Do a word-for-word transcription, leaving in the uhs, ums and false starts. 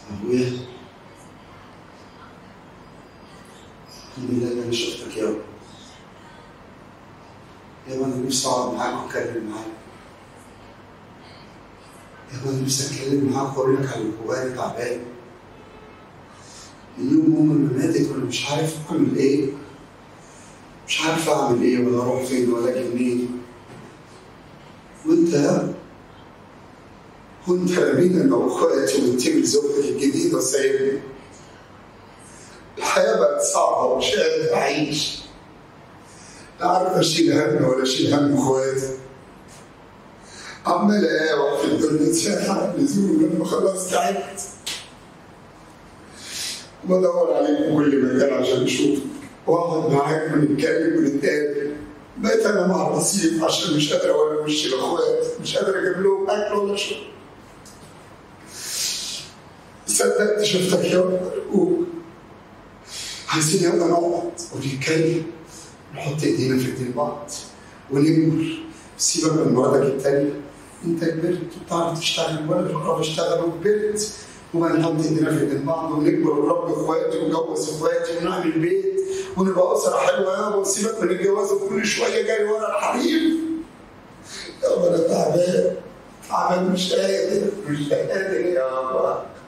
أبويا، الحمد لله إن أنا شفتك يابا. يابا أنا نفسي أقعد معاك وأتكلم معاك. يابا أنا نفسي أتكلم معاك وأقول لك على اللي جوايا تعبان. من يوم أمي ما ماتت وأنا مش عارف أعمل إيه. مش عارف أعمل إيه ولا أروح فين ولا أجي منين. وأنت يابا، وأنت رمينا أنا وأخواتي وأنتي زوجتك الجديدة وسايبني. الحياة بقت صعبة ومش قادر أعيش. لا عارف أشيل هم ولا أشيل هم إخواتي. عمال أقاوح في الدنيا ساعة على اللزوم لما خلاص تعبت. وبدور عليك في كل مكان عشان أشوفك وأقعد معاك ونتكلم ونتقابل. بقيت أنا مع الرصيف عشان مش قادر أوري وشي لإخواتي، مش قادر أجيب لهم أكل ولا شرب. صدقت شفتك يابا أرجوك. عايزين يلا نقعد ونتكلم نحط ايدينا في ايدين بعض ونكبر. سيبك من مراتك التانية، انت كبرت وبتعرف تشتغل وانا بعرف اشتغل وكبرت، وبقى نحط ايدينا في ايدين بعض ونكبر ونربي اخواتي ونجوز اخواتي ونعمل بيت ونبقى اسره حلوه يابا. وسيبك من الجواز وكل شويه جاي ورا الحريم. يابا انا تعبان تعبان مش قادر مش قادر يابا.